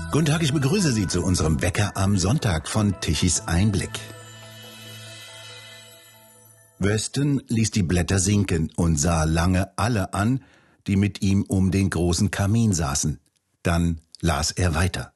Guten Tag, ich begrüße Sie zu unserem Wecker am Sonntag von Tichys Einblick. Weston ließ die Blätter sinken und sah lange alle an, die mit ihm um den großen Kamin saßen. Dann las er weiter.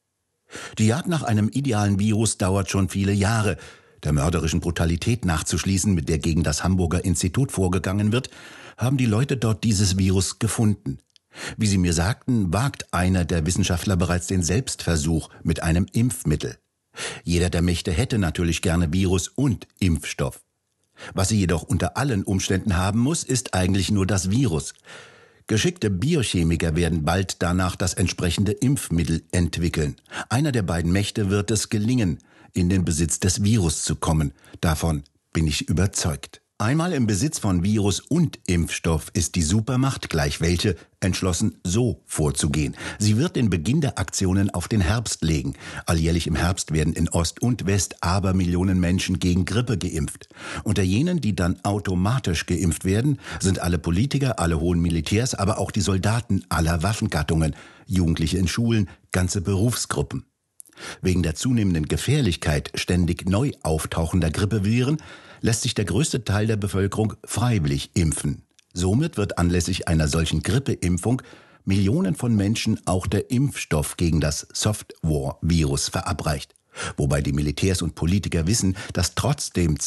Die Jagd nach einem idealen Virus dauert schon viele Jahre. Der mörderischen Brutalität nachzuschließen, mit der gegen das Hamburger Institut vorgegangen wird, haben die Leute dort dieses Virus gefunden. Wie sie mir sagten, wagt einer der Wissenschaftler bereits den Selbstversuch mit einem Impfmittel. Jeder der Mächte hätte natürlich gerne Virus und Impfstoff. Was sie jedoch unter allen Umständen haben muss, ist eigentlich nur das Virus. Geschickte Biochemiker werden bald danach das entsprechende Impfmittel entwickeln. Einer der beiden Mächte wird es gelingen, in den Besitz des Virus zu kommen. Davon bin ich überzeugt. Einmal im Besitz von Virus und Impfstoff ist die Supermacht, gleich welche, entschlossen, so vorzugehen. Sie wird den Beginn der Aktionen auf den Herbst legen. Alljährlich im Herbst werden in Ost und West Abermillionen Menschen gegen Grippe geimpft. Unter jenen, die dann automatisch geimpft werden, sind alle Politiker, alle hohen Militärs, aber auch die Soldaten aller Waffengattungen, Jugendliche in Schulen, ganze Berufsgruppen. Wegen der zunehmenden Gefährlichkeit ständig neu auftauchender Grippeviren lässt sich der größte Teil der Bevölkerung freiwillig impfen. Somit wird anlässlich einer solchen Grippeimpfung Millionen von Menschen auch der Impfstoff gegen das Soft-War-Virus verabreicht. Wobei die Militärs und Politiker wissen, dass trotzdem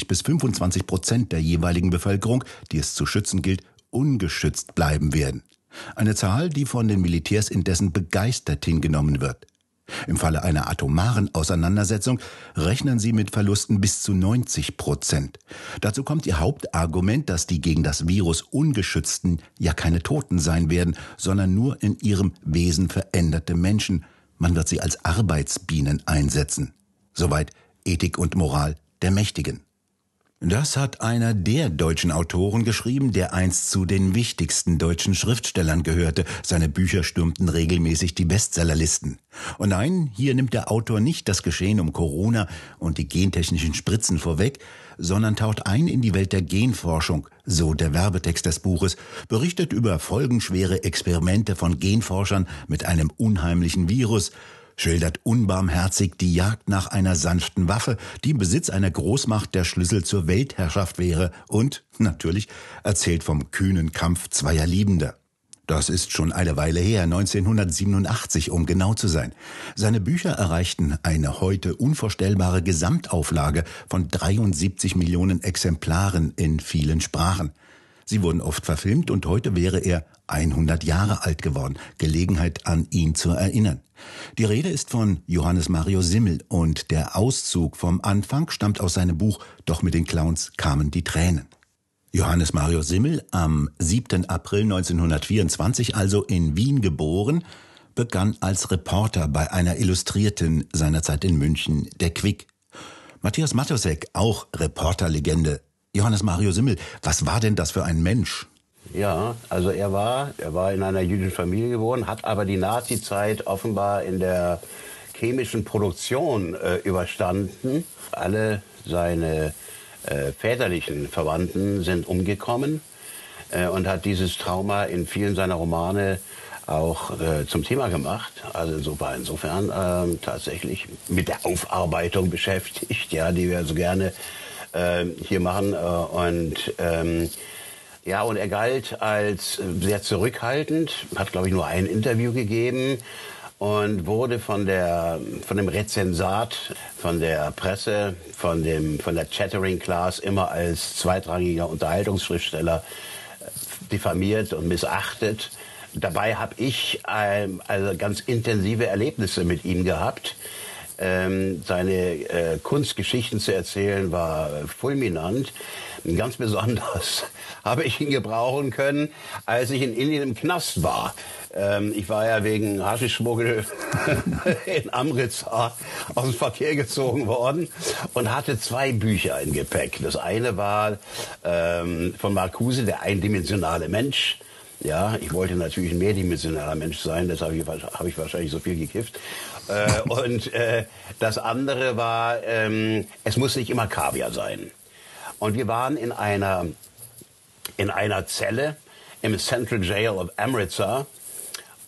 20-25% der jeweiligen Bevölkerung, die es zu schützen gilt, ungeschützt bleiben werden. Eine Zahl, die von den Militärs indessen begeistert hingenommen wird. Im Falle einer atomaren Auseinandersetzung rechnen sie mit Verlusten bis zu 90%. Dazu kommt ihr Hauptargument, dass die gegen das Virus Ungeschützten ja keine Toten sein werden, sondern nur in ihrem Wesen veränderte Menschen. Man wird sie als Arbeitsbienen einsetzen. Soweit Ethik und Moral der Mächtigen. Das hat einer der deutschen Autoren geschrieben, der einst zu den wichtigsten deutschen Schriftstellern gehörte. Seine Bücher stürmten regelmäßig die Bestsellerlisten. Und nein, hier nimmt der Autor nicht das Geschehen um Corona und die gentechnischen Spritzen vorweg, sondern taucht ein in die Welt der Genforschung, so der Werbetext des Buches, berichtet über folgenschwere Experimente von Genforschern mit einem unheimlichen Virus, schildert unbarmherzig die Jagd nach einer sanften Waffe, die im Besitz einer Großmacht der Schlüssel zur Weltherrschaft wäre und, natürlich, erzählt vom kühnen Kampf zweier Liebender. Das ist schon eine Weile her, 1987, um genau zu sein. Seine Bücher erreichten eine heute unvorstellbare Gesamtauflage von 73 Millionen Exemplaren in vielen Sprachen. Sie wurden oft verfilmt und heute wäre er 100 Jahre alt geworden. Gelegenheit, an ihn zu erinnern. Die Rede ist von Johannes Mario Simmel und der Auszug vom Anfang stammt aus seinem Buch »Doch mit den Clowns kamen die Tränen«. Johannes Mario Simmel, am 7. April 1924, also in Wien geboren, begann als Reporter bei einer Illustrierten seinerzeit in München, der Quick. Matthias Matosek, auch Reporterlegende. Johannes Mario Simmel, was war denn das für ein Mensch? Ja, also er war in einer jüdischen Familie geboren, hat aber die Nazizeit offenbar in der chemischen Produktion überstanden. Alle seine väterlichen Verwandten sind umgekommen und hat dieses Trauma in vielen seiner Romane auch zum Thema gemacht. Also insofern tatsächlich mit der Aufarbeitung beschäftigt, ja, die wir so gerne hier machen. Ja, und er galt als sehr zurückhaltend, hat, glaube ich, nur ein Interview gegeben und wurde von dem Rezensat, von der Presse, von der Chattering Class immer als zweitrangiger Unterhaltungsschriftsteller diffamiert und missachtet. Dabei habe ich also ganz intensive Erlebnisse mit ihm gehabt. Seine Kunstgeschichten zu erzählen war fulminant. Ganz besonders habe ich ihn gebrauchen können, als ich in Indien im Knast war. Ich war ja wegen Haschischschmuggel in Amritsar aus dem Verkehr gezogen worden und hatte 2 Bücher im Gepäck. Das eine war von Marcuse, der eindimensionale Mensch. Ja, ich wollte natürlich ein mehrdimensionaler Mensch sein, deshalb habe ich wahrscheinlich so viel gekifft. Und das andere war, es muss nicht immer Kaviar sein. Und wir waren in einer Zelle im Central Jail of Amritsar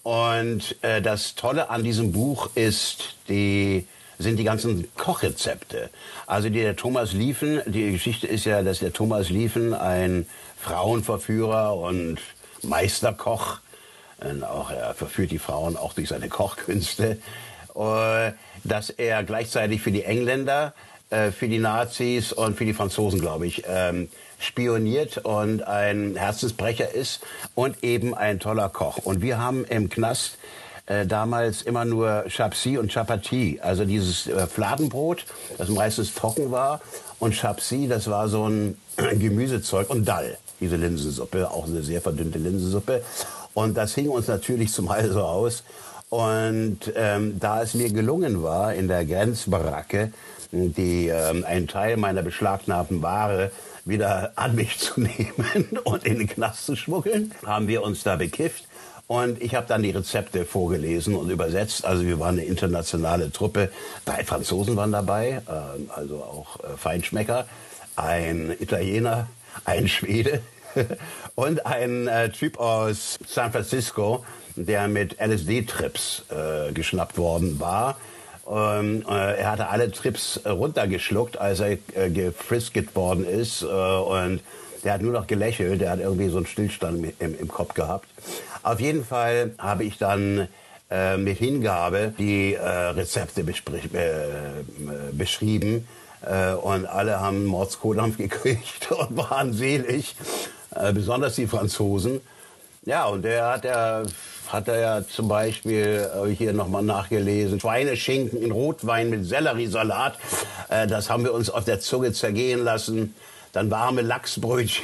Und das Tolle an diesem Buch sind die ganzen Kochrezepte. Also der Thomas Lieven, die Geschichte ist ja, dass der Thomas Lieven ein Frauenverführer und Meisterkoch, auch er verführt die Frauen auch durch seine Kochkünste, dass er gleichzeitig für die Engländer, für die Nazis und für die Franzosen, glaube ich, spioniert und ein Herzensbrecher ist und eben ein toller Koch. Und wir haben im Knast damals immer nur Chapsi und Chapati, also dieses Fladenbrot, das meistens trocken war, und Chapsi, das war so ein Gemüsezeug, und Dal, diese Linsensuppe, auch eine sehr verdünnte Linsensuppe. Und das hing uns natürlich zum Halse aus. Und da es mir gelungen war, in der Grenzbaracke einen Teil meiner beschlagnahmten Ware wieder an mich zu nehmen und in den Knast zu schmuggeln, haben wir uns da bekifft. Und ich habe dann die Rezepte vorgelesen und übersetzt. Also wir waren eine internationale Truppe. 3 Franzosen waren dabei, also auch Feinschmecker, ein Italiener, ein Schwede und ein Typ aus San Francisco, der mit LSD-Trips geschnappt worden war. Er hatte alle Trips runtergeschluckt, als er gefrisket worden ist. Und der hat nur noch gelächelt. Der hat irgendwie so einen Stillstand im Kopf gehabt. Auf jeden Fall habe ich dann mit Hingabe die Rezepte beschrieben. Und alle haben Mordskodampf gekriegt und waren selig. Besonders die Franzosen. Ja, und der hat er ja zum Beispiel, hier nochmal nachgelesen, Schweineschinken in Rotwein mit Selleriesalat. Das haben wir uns auf der Zunge zergehen lassen. Dann warme Lachsbrötchen.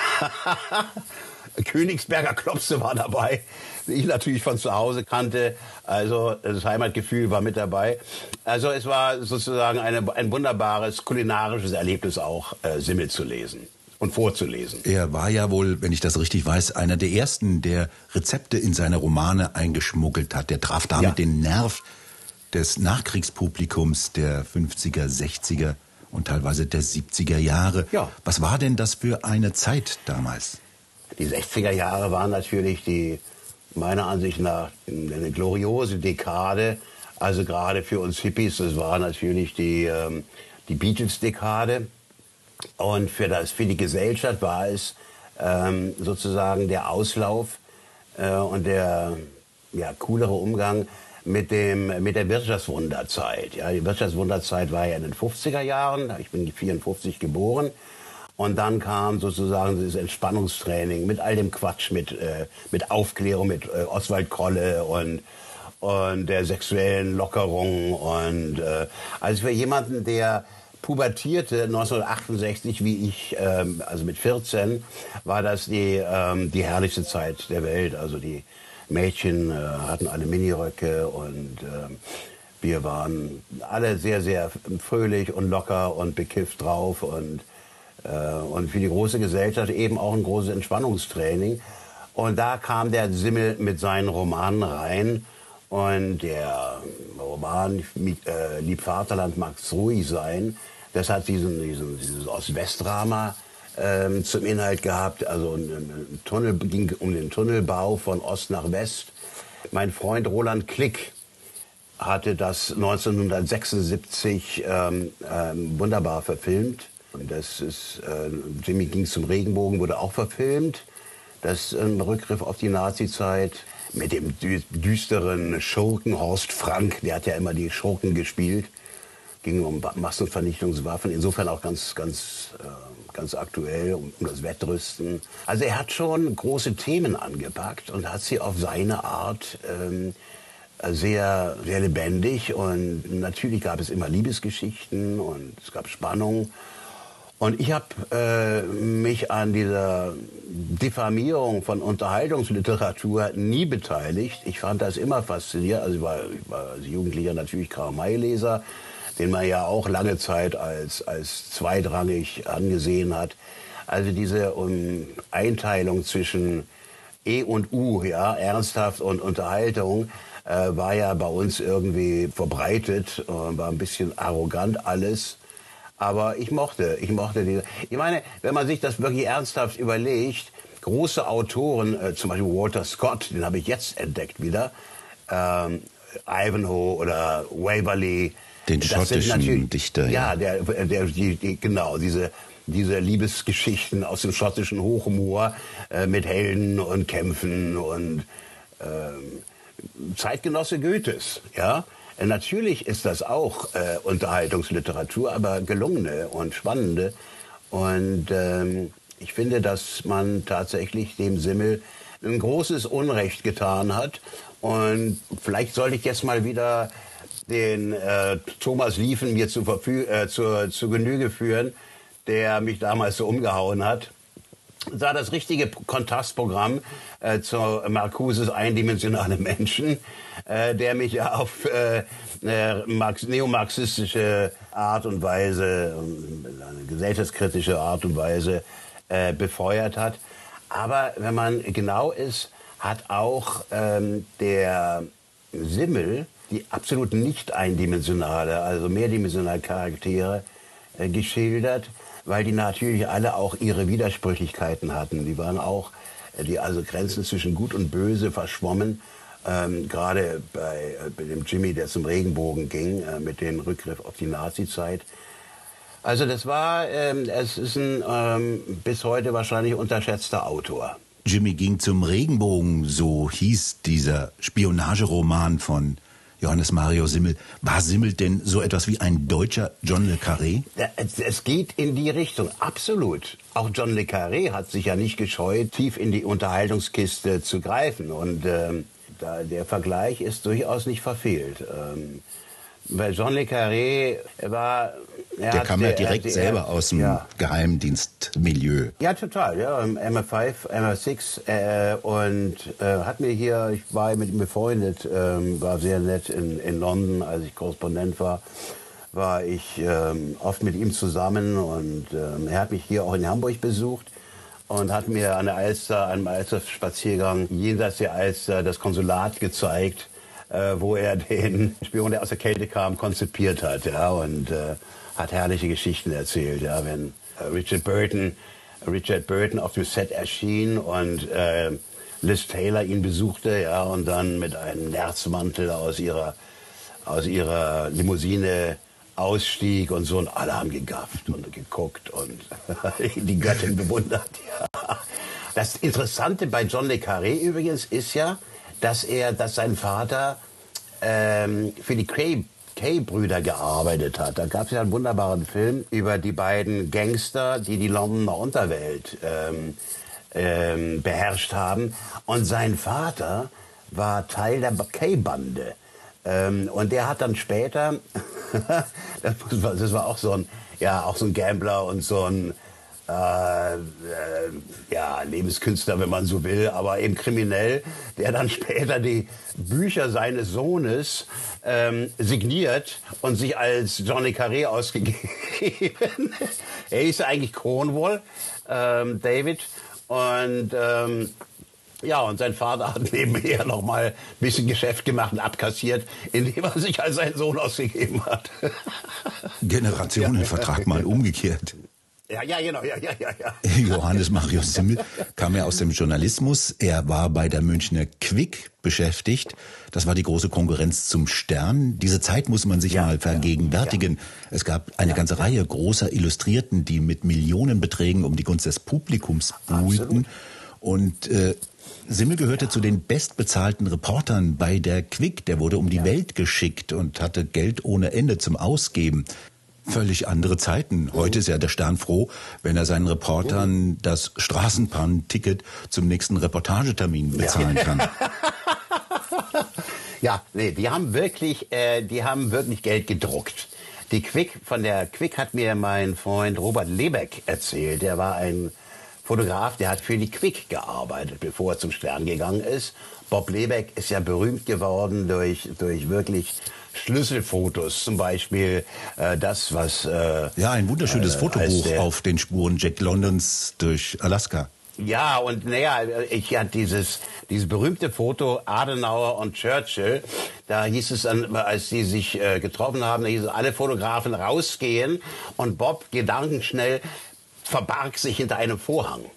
Königsberger Klopse war dabei, die ich natürlich von zu Hause kannte. Also das Heimatgefühl war mit dabei. Also es war sozusagen ein wunderbares kulinarisches Erlebnis auch, Simmel zu lesen und vorzulesen. Er war ja wohl, wenn ich das richtig weiß, einer der ersten, der Rezepte in seine Romane eingeschmuggelt hat. Der traf damit den Nerv des Nachkriegspublikums der 50er, 60er und teilweise der 70er Jahre. Ja. Was war denn das für eine Zeit damals? Die 60er Jahre waren natürlich meiner Ansicht nach eine gloriose Dekade. Also gerade für uns Hippies, das war natürlich die Beatles-Dekade. Und für die Gesellschaft war es sozusagen der Auslauf und der coolere Umgang mit der Wirtschaftswunderzeit. Ja, die Wirtschaftswunderzeit war ja in den 50er Jahren. Ich bin 54 geboren. Und dann kam sozusagen dieses Entspannungstraining mit all dem Quatsch, mit Aufklärung, mit Oswald Kolle und der sexuellen Lockerung. Und also für jemanden, der pubertierte 1968 wie ich, also mit 14, war das die herrlichste Zeit der Welt. Also die Mädchen hatten alle Miniröcke und wir waren alle sehr, sehr fröhlich und locker und bekifft drauf und für die große Gesellschaft eben auch ein großes Entspannungstraining. Und da kam der Simmel mit seinen Romanen rein. Und der Roman Lieb Vaterland mag's ruhig sein, das hat dieses Ost-West-Drama zum Inhalt gehabt. Also ein Tunnel ging um den Tunnelbau von Ost nach West. Mein Freund Roland Klick hatte das 1976 wunderbar verfilmt. Das ist, Jimmy ging zum Regenbogen, wurde auch verfilmt. Das ist ein Rückgriff auf die Nazi-Zeit mit dem düsteren Schurken Horst Frank. Der hat ja immer die Schurken gespielt. Ging um Massenvernichtungswaffen. Insofern auch ganz aktuell, um das Wettrüsten. Also er hat schon große Themen angepackt und hat sie auf seine Art sehr, sehr lebendig. Und natürlich gab es immer Liebesgeschichten und es gab Spannung. Und ich habe mich an dieser Diffamierung von Unterhaltungsliteratur nie beteiligt. Ich fand das immer faszinierend. Also ich war als Jugendlicher natürlich Karl-May-Leser, den man ja auch lange Zeit als zweitrangig angesehen hat. Also diese Einteilung zwischen E und U, ja, ernsthaft und Unterhaltung, war ja bei uns irgendwie verbreitet, war ein bisschen arrogant alles. Aber ich mochte diese. Ich meine, wenn man sich das wirklich ernsthaft überlegt, große Autoren, zum Beispiel Walter Scott, den habe ich jetzt entdeckt wieder, Ivanhoe oder Waverley. Den schottischen Dichter. Ja, genau, diese Liebesgeschichten aus dem schottischen Hochmoor mit Helden und Kämpfen und Zeitgenosse Goethes, ja. Natürlich ist das auch Unterhaltungsliteratur, aber gelungene und spannende. Und ich finde, dass man tatsächlich dem Simmel ein großes Unrecht getan hat. Und vielleicht sollte ich jetzt mal wieder den Thomas Lieven mir zu Genüge führen, der mich damals so umgehauen hat. Das war das richtige Kontrastprogramm zu Marcuses Eindimensionale Menschen, der mich ja auf neomarxistische Art und Weise, eine gesellschaftskritische Art und Weise befeuert hat. Aber wenn man genau ist, hat auch der Simmel die absolut nicht eindimensionale, also mehrdimensionale Charaktere geschildert, weil die natürlich alle auch ihre Widersprüchlichkeiten hatten. Die waren auch, also Grenzen zwischen Gut und Böse verschwommen. Gerade bei dem Jimmy, der zum Regenbogen ging, mit dem Rückgriff auf die Nazizeit. Also das war, es ist ein bis heute wahrscheinlich unterschätzter Autor. Jimmy ging zum Regenbogen, so hieß dieser Spionageroman von Johannes Mario Simmel. War Simmel denn so etwas wie ein deutscher John le Carré? Ja, es geht in die Richtung, absolut. Auch John le Carré hat sich ja nicht gescheut, tief in die Unterhaltungskiste zu greifen. Und der Vergleich ist durchaus nicht verfehlt. Weil John le Carré war... Der kam ja direkt selber aus dem Geheimdienstmilieu. Ja, total. Ja, MI5, MI6 und hat mir hier, ich war mit ihm befreundet, war sehr nett in London, als ich Korrespondent war ich oft mit ihm zusammen und er hat mich hier auch in Hamburg besucht und hat mir an der Alster, einem Alster-Spaziergang jenseits der Alster das Konsulat gezeigt, wo er den Spion, der aus der Kälte kam, konzipiert hat, ja, und hat herrliche Geschichten erzählt, ja, wenn Richard Burton auf dem Set erschien und Liz Taylor ihn besuchte, ja, und dann mit einem Nerzmantel aus ihrer Limousine ausstieg und so, und alle haben gegafft und geguckt und die Göttin bewundert, ja. Das Interessante bei John le Carré übrigens ist ja, dass sein Vater für die Kay-Brüder gearbeitet hat. Da gab es ja einen wunderbaren Film über die beiden Gangster, die die Londoner Unterwelt beherrscht haben. Und sein Vater war Teil der Kay-Bande. Und der hat dann später, das war auch so ein Gambler und so ein Lebenskünstler, wenn man so will, aber eben kriminell, der dann später die Bücher seines Sohnes signiert und sich als John le Carré ausgegeben. Er hieß eigentlich Cornwall, David, und und sein Vater hat nebenher noch mal ein bisschen Geschäft gemacht und abkassiert, indem er sich als sein Sohn ausgegeben hat. Generationenvertrag mal umgekehrt. Ja, genau, ja. Johannes Mario Simmel kam ja aus dem Journalismus. Er war bei der Münchner Quick beschäftigt. Das war die große Konkurrenz zum Stern. Diese Zeit muss man sich mal vergegenwärtigen. Ja. Es gab eine ganze Reihe großer Illustrierten, die mit Millionenbeträgen um die Gunst des Publikums buhlten. Und Simmel gehörte zu den bestbezahlten Reportern bei der Quick. Der wurde um die Welt geschickt und hatte Geld ohne Ende zum Ausgeben. Völlig andere Zeiten. Heute ist ja der Stern froh, wenn er seinen Reportern das Straßenbahnticket zum nächsten Reportagetermin bezahlen kann. Ja, nee, die haben wirklich Geld gedruckt. Von der Quick hat mir mein Freund Robert Lebeck erzählt. Der war ein Fotograf, der hat für die Quick gearbeitet, bevor er zum Stern gegangen ist. Bob Lebeck ist ja berühmt geworden durch wirklich Schlüsselfotos, zum Beispiel das, was... ein wunderschönes Fotobuch auf den Spuren Jack Londons durch Alaska. Ja, und ich hatte dieses berühmte Foto Adenauer und Churchill. Da hieß es dann, als die sich getroffen haben, da hieß es, alle Fotografen rausgehen und Bob gedankenschnell verbarg sich hinter einem Vorhang.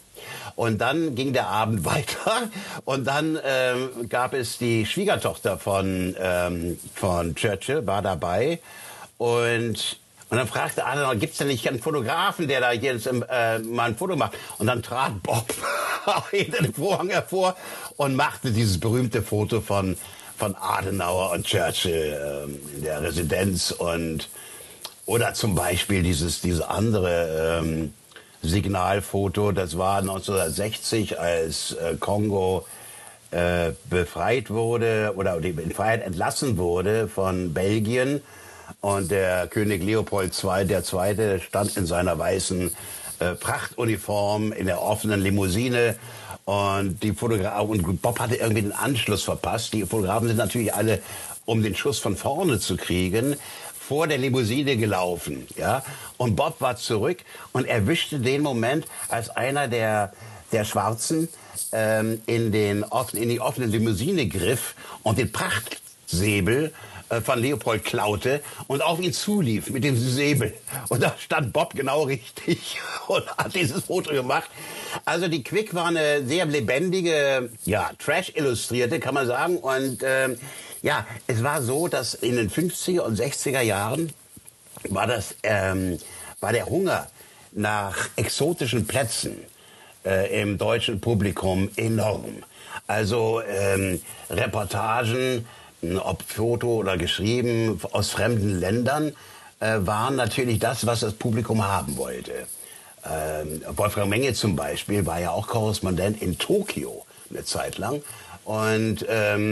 Und dann ging der Abend weiter und dann gab es die Schwiegertochter von Churchill, war dabei und dann fragte Adenauer, gibt's denn nicht einen Fotografen, der da jetzt mal ein Foto macht? Und dann trat Bob hinter dem Vorhang hervor und machte dieses berühmte Foto von Adenauer und Churchill in der Residenz oder zum Beispiel dieses andere Signalfoto, das war 1960, als Kongo befreit wurde oder in Freiheit entlassen wurde von Belgien. Und der König Leopold II. Stand in seiner weißen Prachtuniform in der offenen Limousine. Und Bob hatte irgendwie den Anschluss verpasst. Die Fotografen sind natürlich alle, um den Schuss von vorne zu kriegen, vor der Limousine gelaufen. Ja? Und Bob war zurück und erwischte den Moment, als einer der Schwarzen in die offene Limousine griff und den Prachtsäbel von Leopold klaute und auf ihn zulief mit dem Säbel. Und da stand Bob genau richtig und hat dieses Foto gemacht. Also die Quick war eine sehr lebendige, Trash-Illustrierte, kann man sagen. Und es war so, dass in den 50er und 60er Jahren war der Hunger nach exotischen Plätzen im deutschen Publikum enorm. Also Reportagen, ob Foto oder geschrieben, aus fremden Ländern, waren natürlich das, was das Publikum haben wollte. Wolfgang Menge zum Beispiel war ja auch Korrespondent in Tokio eine Zeit lang und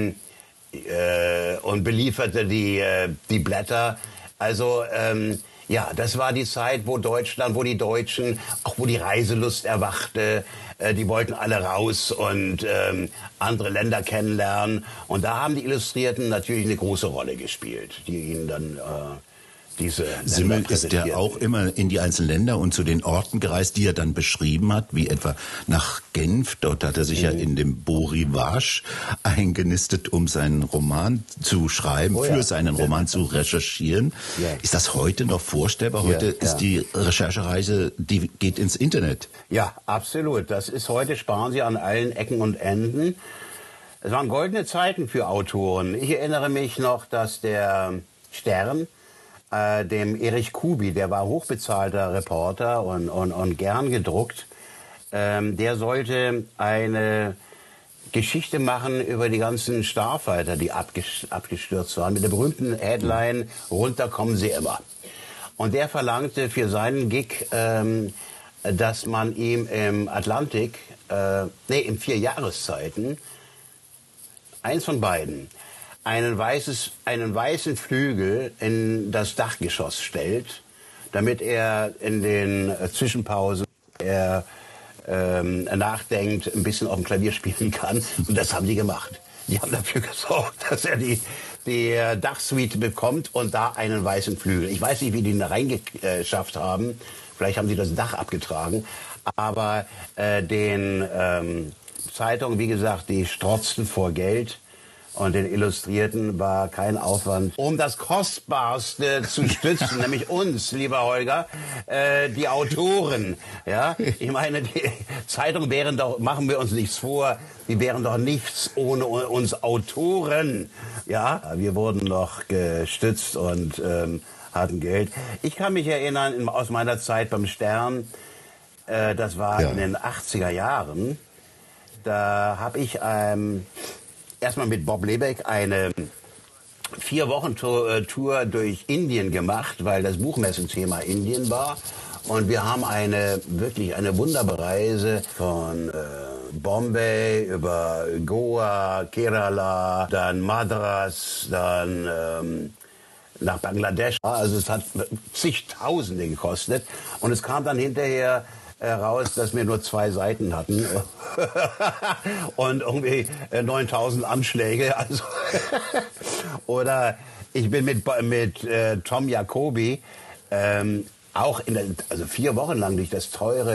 belieferte die Blätter. Also das war die Zeit, wo die Deutschen, auch wo die Reiselust erwachte, die wollten alle raus und andere Länder kennenlernen. Und da haben die Illustrierten natürlich eine große Rolle gespielt, die ihnen dann diese Simmel ist ja auch immer in die einzelnen Länder und zu den Orten gereist, die er dann beschrieben hat, wie etwa nach Genf. Dort hat er sich ja in dem Beau Rivage eingenistet, um seinen Roman zu schreiben, seinen Roman zu recherchieren. Ja. Ist das heute noch vorstellbar? Heute ist die Recherchereise, die geht ins Internet. Ja, absolut. Das ist heute, sparen Sie an allen Ecken und Enden. Es waren goldene Zeiten für Autoren. Ich erinnere mich noch, dass der Stern dem Erich Kubi, der war hochbezahlter Reporter und gern gedruckt, der sollte eine Geschichte machen über die ganzen Starfighter, die abgestürzt waren, mit der berühmten Headline, runter kommen sie immer. Und der verlangte für seinen Gig, dass man ihm im Atlantik, in 4 Jahreszeiten, eins von beiden, einen weißen Flügel in das Dachgeschoss stellt, damit er in den Zwischenpausen nachdenkt, ein bisschen auf dem Klavier spielen kann. Und das haben die gemacht. Die haben dafür gesorgt, dass er die Dachsuite bekommt und da einen weißen Flügel. Ich weiß nicht, wie die ihn da reingeschafft haben. Vielleicht haben sie das Dach abgetragen. Aber den Zeitungen, wie gesagt, die strotzten vor Geld. Und den Illustrierten war kein Aufwand, um das Kostbarste zu stützen, nämlich uns, lieber Holger, die Autoren. Ja, ich meine, die Zeitungen wären doch, machen wir uns nichts vor, die wären doch nichts ohne uns Autoren. Ja, wir wurden noch gestützt und hatten Geld. Ich kann mich erinnern, aus meiner Zeit beim Stern, das war in den 80er Jahren, da habe ich erstmal mit Bob Lebeck eine 4-Wochen-Tour durch Indien gemacht, weil das Buchmessenthema Indien war. Und wir haben wirklich eine wunderbare Reise von Bombay über Goa, Kerala, dann Madras, dann nach Bangladesch. Also es hat zigtausende gekostet. Und es kam dann hinterher heraus, dass wir nur 2 Seiten hatten und irgendwie 9000 Anschläge. Also oder ich bin mit Tom Jacobi auch 4 Wochen lang durch das teure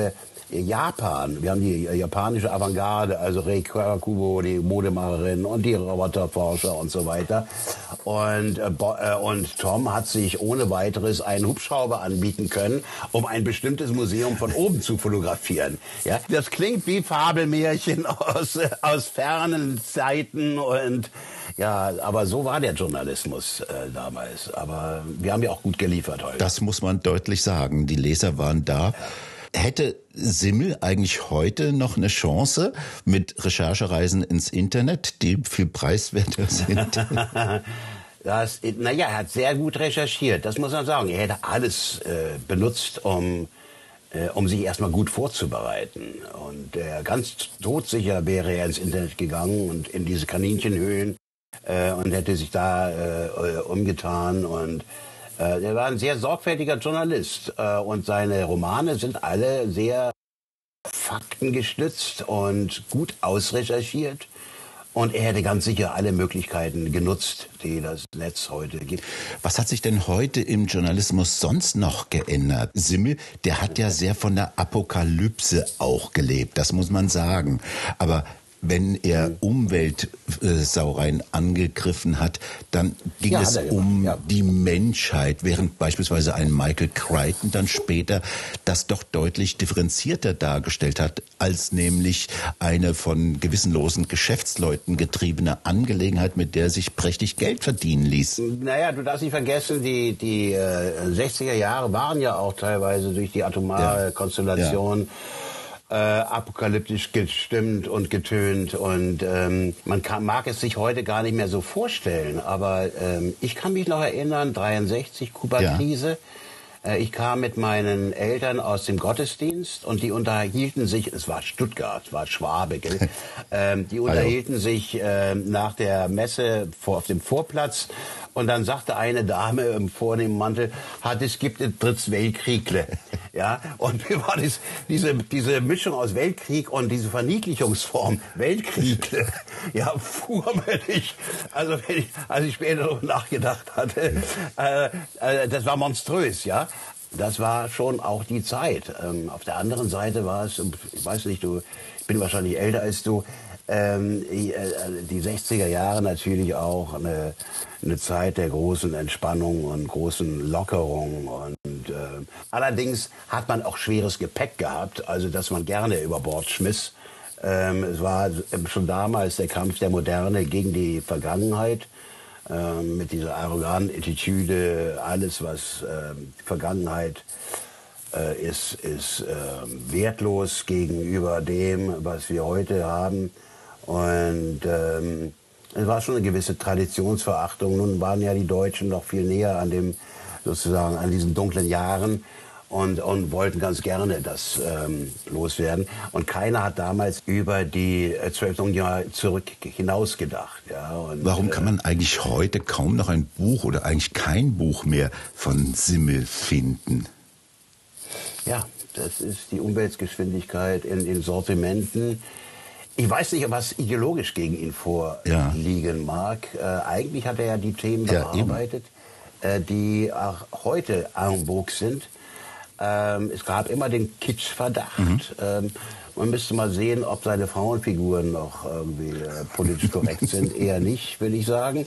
Japan. Wir haben die japanische Avantgarde, also Rei Kawakubo, die Modemacherin und die Roboterforscher und so weiter. Und Tom hat sich ohne weiteres einen Hubschrauber anbieten können, um ein bestimmtes Museum von oben zu fotografieren. Ja, das klingt wie Fabelmärchen aus fernen Zeiten und ja, aber so war der Journalismus damals. Aber wir haben ja auch gut geliefert heute. Das muss man deutlich sagen. Die Leser waren da. Ja. Hätte Simmel eigentlich heute noch eine Chance mit Recherchereisen ins Internet, die viel preiswerter sind? Er hat sehr gut recherchiert, das muss man sagen. Er hätte alles benutzt, um sich erstmal gut vorzubereiten. Und ganz todsicher wäre er ins Internet gegangen und in diese Kaninchenhöhlen und hätte sich da umgetan. Und er war ein sehr sorgfältiger Journalist. Und seine Romane sind alle sehr faktengestützt und gut ausrecherchiert. Und er hätte ganz sicher alle Möglichkeiten genutzt, die das Netz heute gibt. Was hat sich denn heute im Journalismus sonst noch geändert? Simmel, der hat ja sehr von der Apokalypse auch gelebt, das muss man sagen. Aber wenn er Umweltsauereien angegriffen hat, dann ging es um die Menschheit, während beispielsweise ein Michael Crichton dann später das doch deutlich differenzierter dargestellt hat, als nämlich eine von gewissenlosen Geschäftsleuten getriebene Angelegenheit, mit der sich prächtig Geld verdienen ließ. Naja, du darfst nicht vergessen, die 60er Jahre waren ja auch teilweise durch die atomare Konstellation apokalyptisch gestimmt und getönt und mag es sich heute gar nicht mehr so vorstellen, aber ich kann mich noch erinnern, 63 Kuba-Krise. Ich kam mit meinen Eltern aus dem Gottesdienst und die unterhielten sich, es war Stuttgart, es war Schwabe, gell? Die unterhielten sich nach der Messe auf dem Vorplatz. Und dann sagte eine Dame vor dem Mantel, es gibt ein drittes Weltkrieg. Ja, und mir war diese Mischung aus Weltkrieg und diese Verniedlichungsform, Weltkrieg, ja, fuhr mir nicht. Also, als ich später darüber nachgedacht hatte, das war monströs, ja. Das war schon auch die Zeit. Auf der anderen Seite war es, ich weiß nicht, ich bin wahrscheinlich älter als du, die 60er Jahre natürlich auch eine Zeit der großen Entspannung und großen Lockerung. Und allerdings hat man auch schweres Gepäck gehabt, also dass man gerne über Bord schmiss. Es war schon damals der Kampf der Moderne gegen die Vergangenheit. Mit dieser arroganten Attitüde, alles was Vergangenheit ist wertlos gegenüber dem, was wir heute haben. Und es war schon eine gewisse Traditionsverachtung. Nun waren ja die Deutschen noch viel näher an diesen dunklen Jahren und wollten ganz gerne das loswerden. Und keiner hat damals über die 12 Jahre zurück hinaus gedacht. Ja. Und, warum kann man eigentlich heute kaum noch ein Buch oder eigentlich kein Buch mehr von Simmel finden? Ja, das ist die Umweltgeschwindigkeit in den Sortimenten. Ich weiß nicht, was ideologisch gegen ihn vorliegen mag. Eigentlich hat er ja die Themen bearbeitet, die auch heute en vogue sind. Es gab immer den Kitschverdacht. Man müsste mal sehen, ob seine Frauenfiguren noch irgendwie politisch korrekt sind. Eher nicht, will ich sagen.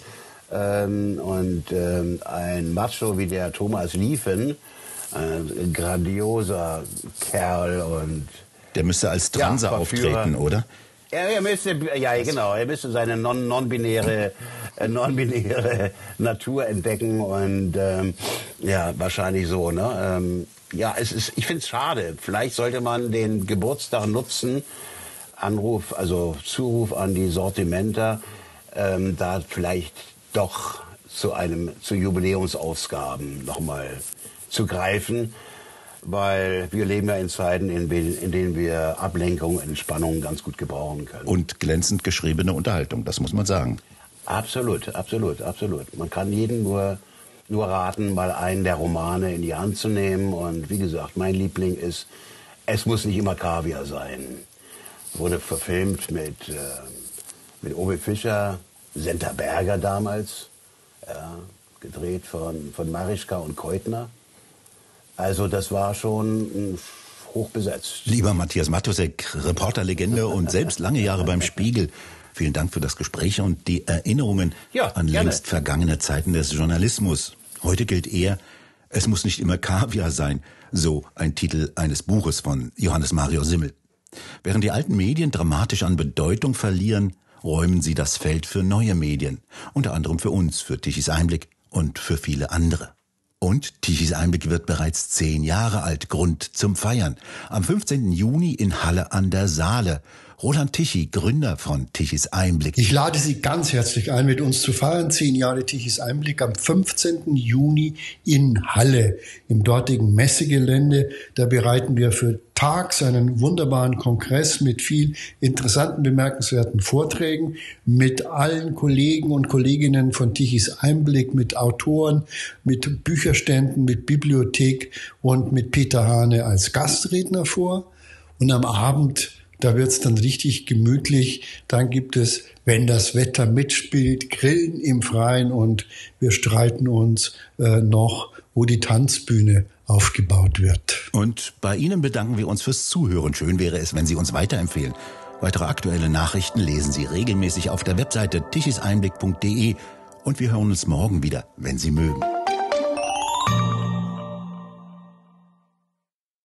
Ein Macho wie der Thomas Lieven, ein grandioser Kerl und der müsste als Transe auftreten, oder? Er müsste seine non-binäre Natur entdecken und wahrscheinlich so, ne? Ich finde es schade. Vielleicht sollte man den Geburtstag nutzen, Zuruf an die Sortimenter, da vielleicht doch zu Jubiläumsausgaben nochmal zu greifen. Weil wir leben ja in Zeiten, in denen wir Ablenkung, Entspannung ganz gut gebrauchen können. Und glänzend geschriebene Unterhaltung, das muss man sagen. Absolut. Man kann jedem nur raten, mal einen der Romane in die Hand zu nehmen. Und wie gesagt, mein Liebling ist, es muss nicht immer Kaviar sein. Wurde verfilmt mit Owe Fischer, Senta Berger damals, gedreht von Marischka und Keutner. Also das war schon ein hoch besetzt. Lieber Matthias Mattusek, Reporterlegende und selbst lange Jahre beim Spiegel. Vielen Dank für das Gespräch und die Erinnerungen an längst vergangene Zeiten des Journalismus. Heute gilt eher, es muss nicht immer Kaviar sein, so ein Titel eines Buches von Johannes Mario Simmel. Während die alten Medien dramatisch an Bedeutung verlieren, räumen sie das Feld für neue Medien, unter anderem für uns, für Tichys Einblick und für viele andere. Und Tichys Einblick wird bereits 10 Jahre alt, Grund zum Feiern. Am 15. Juni in Halle an der Saale. Roland Tichy, Gründer von Tichys Einblick. Ich lade Sie ganz herzlich ein, mit uns zu feiern. 10 Jahre Tichys Einblick am 15. Juni in Halle, im dortigen Messegelände. Da bereiten wir für tags einen wunderbaren Kongress mit viel interessanten, bemerkenswerten Vorträgen, mit allen Kollegen und Kolleginnen von Tichys Einblick, mit Autoren, mit Bücherständen, mit Bibliothek und mit Peter Hane als Gastredner vor. Und am Abend, da wird's dann richtig gemütlich. Dann gibt es, wenn das Wetter mitspielt, Grillen im Freien und wir streiten uns noch, wo die Tanzbühne aufgebaut wird. Und bei Ihnen bedanken wir uns fürs Zuhören. Schön wäre es, wenn Sie uns weiterempfehlen. Weitere aktuelle Nachrichten lesen Sie regelmäßig auf der Webseite tichiseinblick.de und wir hören uns morgen wieder, wenn Sie mögen.